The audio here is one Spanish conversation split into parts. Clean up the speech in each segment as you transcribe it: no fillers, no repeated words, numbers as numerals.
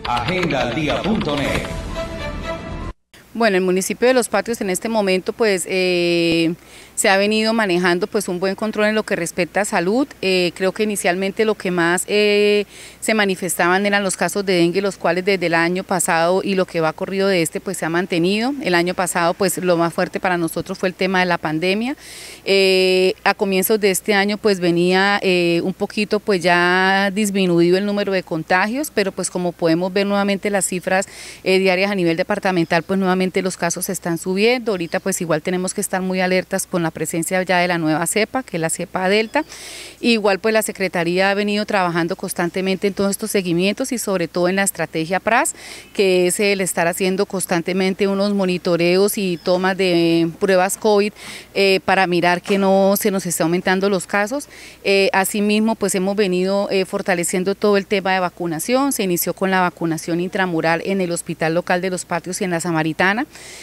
agendaldia.net. Bueno, el municipio de Los Patios en este momento pues se ha venido manejando pues un buen control en lo que respecta a salud. Creo que inicialmente lo que más se manifestaban eran los casos de dengue, los cuales desde el año pasado y lo que va corrido de este pues se ha mantenido. El año pasado pues lo más fuerte para nosotros fue el tema de la pandemia. A comienzos de este año pues venía un poquito pues ya disminuido el número de contagios, pero pues como podemos ver nuevamente las cifras diarias a nivel departamental, pues nuevamente los casos están subiendo. Ahorita pues igual tenemos que estar muy alertas con la presencia ya de la nueva cepa, que es la cepa delta. Igual pues la Secretaría ha venido trabajando constantemente en todos estos seguimientos y sobre todo en la estrategia PRAS, que es el estar haciendo constantemente unos monitoreos y tomas de pruebas COVID para mirar que no se nos esté aumentando los casos. Asimismo pues hemos venido fortaleciendo todo el tema de vacunación. Se inició con la vacunación intramural en el Hospital Local de Los Patios y en la Samaritana.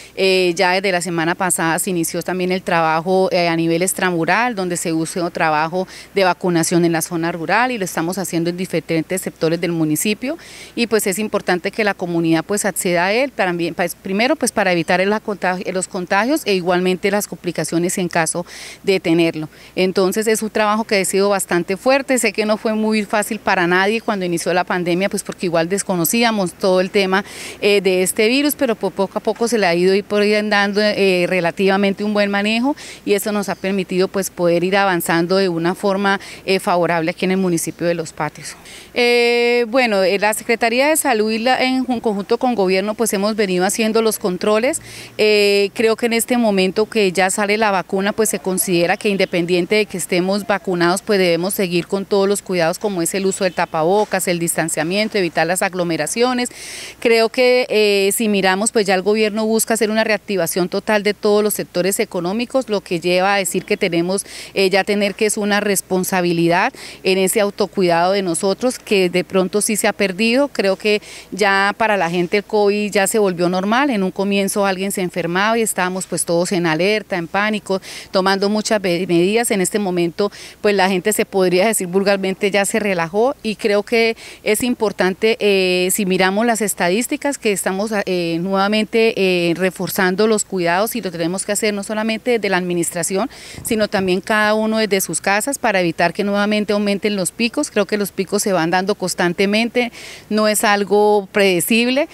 Ya desde la semana pasada se inició también el trabajo a nivel extramural, donde se usa trabajo de vacunación en la zona rural y lo estamos haciendo en diferentes sectores del municipio, y pues es importante que la comunidad pues acceda a él, también, pues, primero pues para evitar los contagios e igualmente las complicaciones en caso de tenerlo. Entonces es un trabajo que ha sido bastante fuerte. Sé que no fue muy fácil para nadie cuando inició la pandemia, pues porque igual desconocíamos todo el tema de este virus, pero poco a poco se le ha ido dando relativamente un buen manejo, y eso nos ha permitido pues poder ir avanzando de una forma favorable aquí en el municipio de Los Patios. Bueno, la Secretaría de Salud en conjunto con gobierno pues hemos venido haciendo los controles. Creo que en este momento que ya sale la vacuna pues se considera que independiente de que estemos vacunados pues debemos seguir con todos los cuidados, como es el uso del tapabocas, el distanciamiento, evitar las aglomeraciones. Creo que si miramos pues ya el gobierno busca hacer una reactivación total de todos los sectores económicos, lo que lleva a decir que tenemos ya tener que es una responsabilidad en ese autocuidado de nosotros, que de pronto sí se ha perdido. Creo que ya para la gente el COVID ya se volvió normal. En un comienzo alguien se enfermaba y estábamos pues todos en alerta, en pánico, tomando muchas medidas. En este momento pues la gente, se podría decir vulgarmente, ya se relajó, y creo que es importante si miramos las estadísticas que estamos nuevamente reforzando los cuidados, y lo tenemos que hacer no solamente desde la administración, sino también cada uno desde sus casas para evitar que nuevamente aumenten los picos. Creo que los picos se van dando constantemente, no es algo predecible,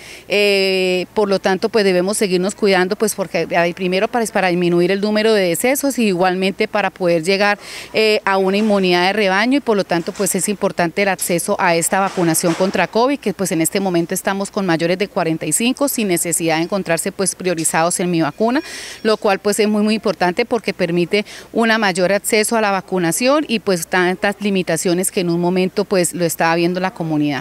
por lo tanto pues debemos seguirnos cuidando, pues porque primero para disminuir el número de decesos y igualmente para poder llegar a una inmunidad de rebaño, y por lo tanto pues es importante el acceso a esta vacunación contra COVID, que pues en este momento estamos con mayores de 45 sin necesidad de encontrarse pues priorizados en Mi Vacuna, lo cual pues es muy importante porque permite un mayor acceso a la vacunación y pues tantas limitaciones que en un momento pues lo estaba viendo la comunidad.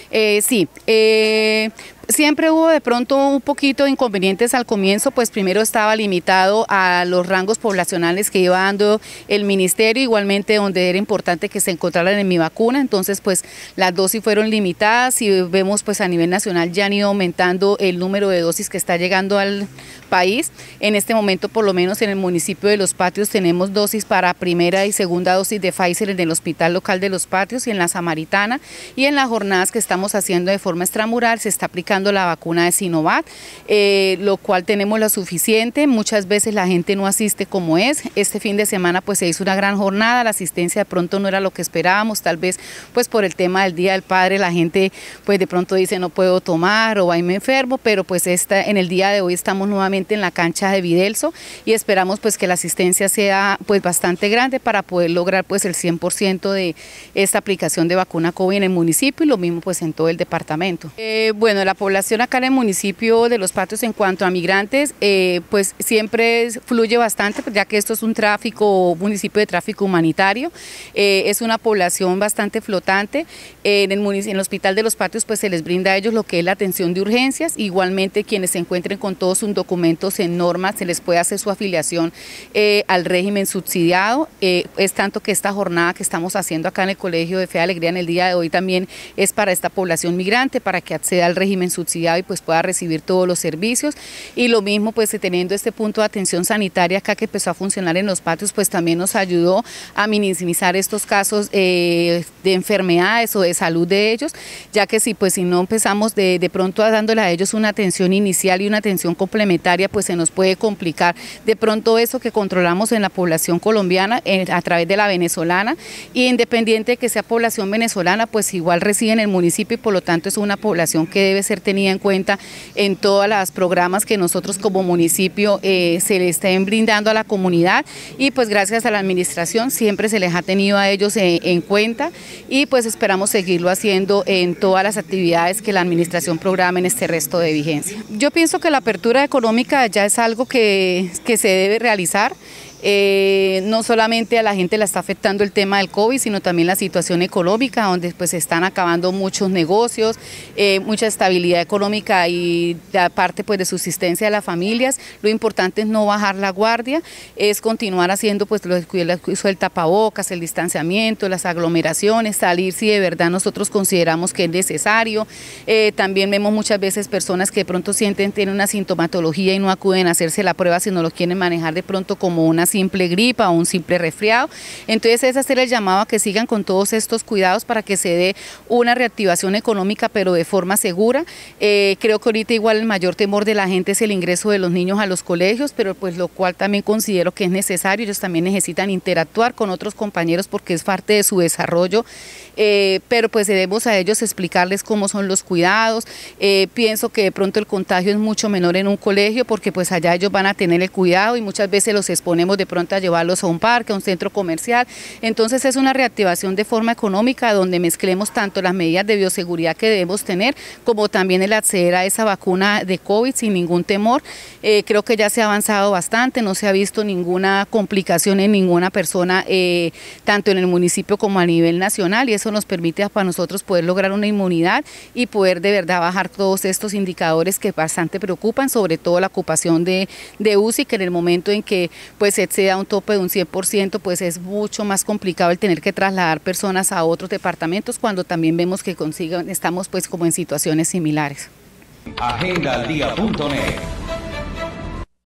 Siempre hubo de pronto un poquito de inconvenientes al comienzo, pues primero estaba limitado a los rangos poblacionales que iba dando el ministerio, igualmente donde era importante que se encontraran en Mi Vacuna. Entonces pues las dosis fueron limitadas, y vemos pues a nivel nacional ya han ido aumentando el número de dosis que está llegando al país. En este momento, por lo menos en el municipio de Los Patios, tenemos dosis para primera y segunda dosis de Pfizer en el Hospital Local de Los Patios y en la Samaritana, y en las jornadas que estamos haciendo de forma extramural se está aplicando la vacuna de Sinovac, lo cual tenemos lo suficiente. Muchas veces la gente no asiste como es. Este fin de semana pues se hizo una gran jornada, la asistencia de pronto no era lo que esperábamos, tal vez pues por el tema del Día del Padre la gente pues de pronto dice no puedo tomar o ahí me enfermo, pero pues en el día de hoy estamos nuevamente en la cancha de Videlso y esperamos pues que la asistencia sea pues bastante grande para poder lograr pues el 100% de esta aplicación de vacuna COVID en el municipio, y lo mismo pues en todo el departamento. Bueno, la población acá en el municipio de Los Patios en cuanto a migrantes, pues siempre fluye bastante, ya que esto es un municipio de tráfico humanitario, es una población bastante flotante. En el Hospital de Los Patios pues se les brinda a ellos lo que es la atención de urgencias, igualmente quienes se encuentren con todos sus documentos en norma se les puede hacer su afiliación al régimen subsidiado. Es tanto que esta jornada que estamos haciendo acá en el Colegio de Fe y Alegría en el día de hoy también es para esta población migrante, para que acceda al régimen subsidiado y pues pueda recibir todos los servicios. Y lo mismo pues teniendo este punto de atención sanitaria acá que empezó a funcionar en los patios, pues también nos ayudó a minimizar estos casos de enfermedades o de salud de ellos, ya que si no empezamos de pronto dándole a ellos una atención inicial y una atención complementaria, pues se nos puede complicar de pronto eso que controlamos en la población colombiana a través de la venezolana, y independiente de que sea población venezolana, pues igual reside en el municipio y por lo tanto es una población que debe ser tenida en cuenta en todos los programas que nosotros como municipio se le estén brindando a la comunidad, y pues gracias a la administración siempre se les ha tenido a ellos en cuenta, y pues esperamos seguirlo haciendo en todas las actividades que la administración programa en este resto de vigencia. Yo pienso que la apertura económica ya es algo que se debe realizar. No solamente a la gente la está afectando el tema del COVID, sino también la situación económica, donde pues se están acabando muchos negocios, mucha estabilidad económica y aparte pues de subsistencia de las familias. Lo importante es no bajar la guardia, es continuar haciendo pues el uso del tapabocas, el distanciamiento, las aglomeraciones, salir si de verdad nosotros consideramos que es necesario. También vemos muchas veces personas que de pronto tienen una sintomatología y no acuden a hacerse la prueba, sino lo quieren manejar de pronto como una simple gripa o un simple resfriado. Entonces es hacer el llamado a que sigan con todos estos cuidados para que se dé una reactivación económica, pero de forma segura. Creo que ahorita igual el mayor temor de la gente es el ingreso de los niños a los colegios, pero pues lo cual también considero que es necesario. Ellos también necesitan interactuar con otros compañeros porque es parte de su desarrollo, pero pues debemos a ellos explicarles cómo son los cuidados. Pienso que de pronto el contagio es mucho menor en un colegio porque pues allá ellos van a tener el cuidado y muchas veces los exponemos de pronto a llevarlos a un parque, a un centro comercial. Entonces es una reactivación de forma económica donde mezclemos tanto las medidas de bioseguridad que debemos tener como también el acceder a esa vacuna de COVID sin ningún temor. Creo que ya se ha avanzado bastante, no se ha visto ninguna complicación en ninguna persona, tanto en el municipio como a nivel nacional, y eso nos permite para nosotros poder lograr una inmunidad y poder de verdad bajar todos estos indicadores que bastante preocupan, sobre todo la ocupación de UCI, que en el momento en que pues se da un tope de un 100%, pues es mucho más complicado el tener que trasladar personas a otros departamentos cuando también vemos que estamos pues como en situaciones similares. Agendaldia.net